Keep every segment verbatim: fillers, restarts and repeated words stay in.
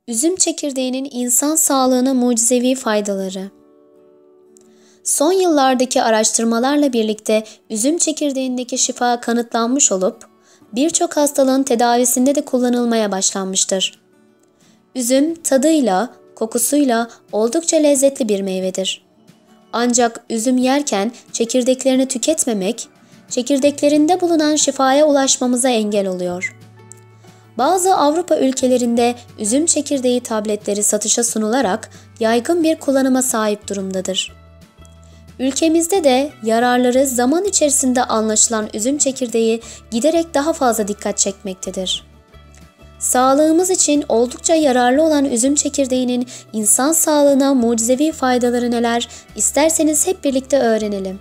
Üzüm çekirdeğinin insan sağlığına mucizevi faydaları. Son yıllardaki araştırmalarla birlikte üzüm çekirdeğindeki şifa kanıtlanmış olup birçok hastalığın tedavisinde de kullanılmaya başlanmıştır. Üzüm tadıyla, kokusuyla oldukça lezzetli bir meyvedir. Ancak üzüm yerken çekirdeklerini tüketmemek, çekirdeklerinde bulunan şifaya ulaşmamıza engel oluyor. Bazı Avrupa ülkelerinde üzüm çekirdeği tabletleri satışa sunularak yaygın bir kullanıma sahip durumdadır. Ülkemizde de yararları zaman içerisinde anlaşılan üzüm çekirdeği giderek daha fazla dikkat çekmektedir. Sağlığımız için oldukça yararlı olan üzüm çekirdeğinin insan sağlığına mucizevi faydaları neler, isterseniz hep birlikte öğrenelim.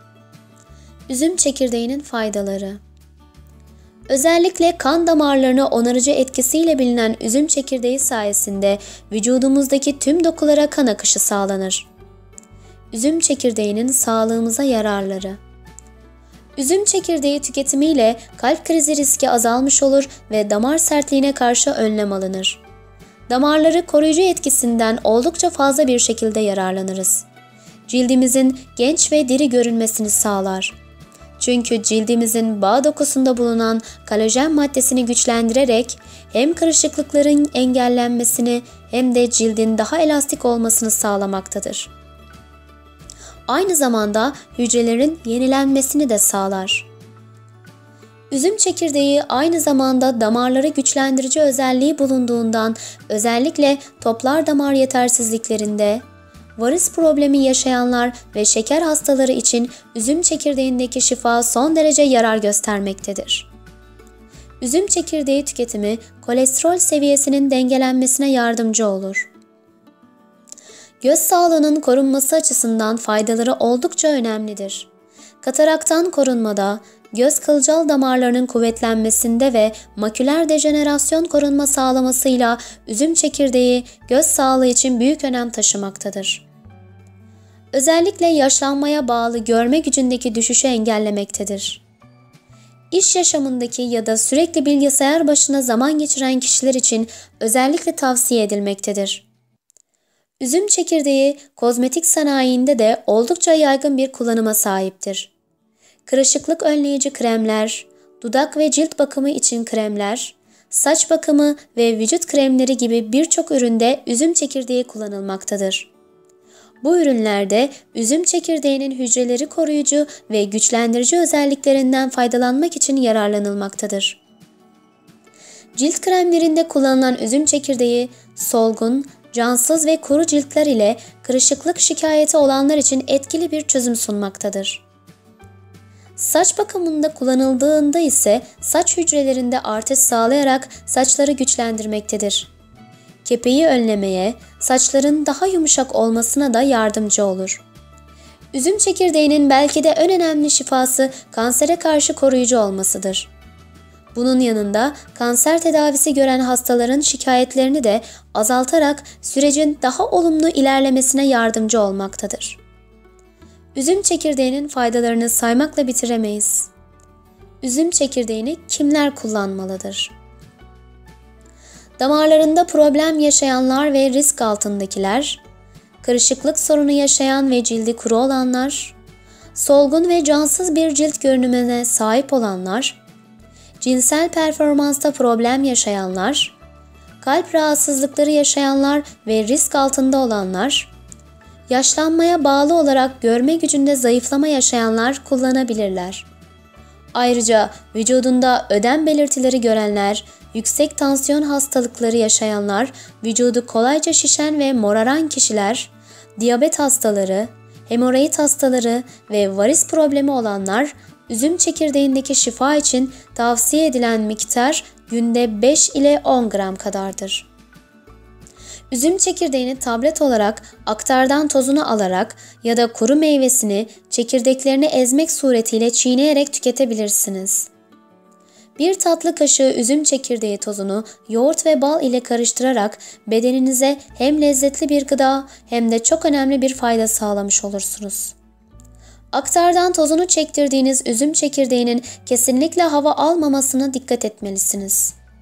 Üzüm çekirdeğinin faydaları. Özellikle kan damarlarını onarıcı etkisiyle bilinen üzüm çekirdeği sayesinde vücudumuzdaki tüm dokulara kan akışı sağlanır. Üzüm çekirdeğinin sağlığımıza yararları. Üzüm çekirdeği tüketimiyle kalp krizi riski azalmış olur ve damar sertliğine karşı önlem alınır. Damarları koruyucu etkisinden oldukça fazla bir şekilde yararlanırız. Cildimizin genç ve diri görünmesini sağlar. Çünkü cildimizin bağ dokusunda bulunan kolajen maddesini güçlendirerek hem kırışıklıkların engellenmesini hem de cildin daha elastik olmasını sağlamaktadır. Aynı zamanda hücrelerin yenilenmesini de sağlar. Üzüm çekirdeği aynı zamanda damarları güçlendirici özelliği bulunduğundan özellikle toplar damar yetersizliklerinde, varis problemi yaşayanlar ve şeker hastaları için üzüm çekirdeğindeki şifa son derece yarar göstermektedir. Üzüm çekirdeği tüketimi kolesterol seviyesinin dengelenmesine yardımcı olur. Göz sağlığının korunması açısından faydaları oldukça önemlidir. Kataraktan korunmada, göz kılcal damarlarının kuvvetlenmesinde ve maküler dejenerasyon korunma sağlamasıyla üzüm çekirdeği göz sağlığı için büyük önem taşımaktadır. Özellikle yaşlanmaya bağlı görme gücündeki düşüşü engellemektedir. İş yaşamındaki ya da sürekli bilgisayar başına zaman geçiren kişiler için özellikle tavsiye edilmektedir. Üzüm çekirdeği kozmetik sanayinde de oldukça yaygın bir kullanıma sahiptir. Kırışıklık önleyici kremler, dudak ve cilt bakımı için kremler, saç bakımı ve vücut kremleri gibi birçok üründe üzüm çekirdeği kullanılmaktadır. Bu ürünlerde üzüm çekirdeğinin hücreleri koruyucu ve güçlendirici özelliklerinden faydalanmak için yararlanılmaktadır. Cilt kremlerinde kullanılan üzüm çekirdeği solgun, cansız ve kuru ciltler ile kırışıklık şikayeti olanlar için etkili bir çözüm sunmaktadır. Saç bakımında kullanıldığında ise saç hücrelerinde artış sağlayarak saçları güçlendirmektedir. Kepeği önlemeye, saçların daha yumuşak olmasına da yardımcı olur. Üzüm çekirdeğinin belki de en önemli şifası kansere karşı koruyucu olmasıdır. Bunun yanında kanser tedavisi gören hastaların şikayetlerini de azaltarak sürecin daha olumlu ilerlemesine yardımcı olmaktadır. Üzüm çekirdeğinin faydalarını saymakla bitiremeyiz. Üzüm çekirdeğini kimler kullanmalıdır? Damarlarında problem yaşayanlar ve risk altındakiler, kırışıklık sorunu yaşayan ve cildi kuru olanlar, solgun ve cansız bir cilt görünümüne sahip olanlar, cinsel performansta problem yaşayanlar, kalp rahatsızlıkları yaşayanlar ve risk altında olanlar, yaşlanmaya bağlı olarak görme gücünde zayıflama yaşayanlar kullanabilirler. Ayrıca vücudunda ödem belirtileri görenler, yüksek tansiyon hastalıkları yaşayanlar, vücudu kolayca şişen ve moraran kişiler, diyabet hastaları, hemoroid hastaları ve varis problemi olanlar, üzüm çekirdeğindeki şifa için tavsiye edilen miktar günde beş ile on gram kadardır. Üzüm çekirdeğini tablet olarak aktardan tozunu alarak ya da kuru meyvesini çekirdeklerini ezmek suretiyle çiğneyerek tüketebilirsiniz. Bir tatlı kaşığı üzüm çekirdeği tozunu yoğurt ve bal ile karıştırarak bedeninize hem lezzetli bir gıda hem de çok önemli bir fayda sağlamış olursunuz. Aktardan tozunu çektirdiğiniz üzüm çekirdeğinin kesinlikle hava almamasına dikkat etmelisiniz.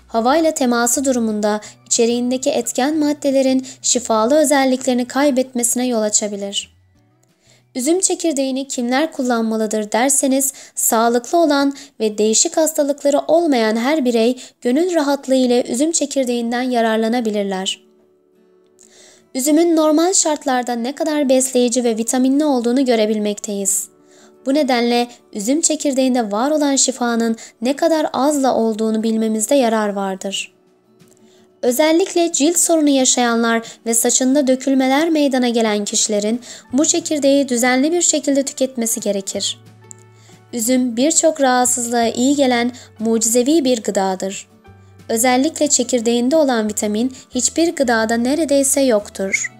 havayla teması durumunda içeriğindeki etken maddelerin şifalı özelliklerini kaybetmesine yol açabilir. Üzüm çekirdeğini kimler kullanmalıdır derseniz, sağlıklı olan ve değişik hastalıkları olmayan her birey gönül rahatlığı ile üzüm çekirdeğinden yararlanabilirler. Üzümün normal şartlarda ne kadar besleyici ve vitaminli olduğunu görebilmekteyiz. Bu nedenle üzüm çekirdeğinde var olan şifanın ne kadar azla olduğunu bilmemizde yarar vardır. Özellikle cilt sorunu yaşayanlar ve saçında dökülmeler meydana gelen kişilerin bu çekirdeği düzenli bir şekilde tüketmesi gerekir. Üzüm birçok rahatsızlığa iyi gelen mucizevi bir gıdadır. Özellikle çekirdeğinde olan vitamin hiçbir gıdada neredeyse yoktur.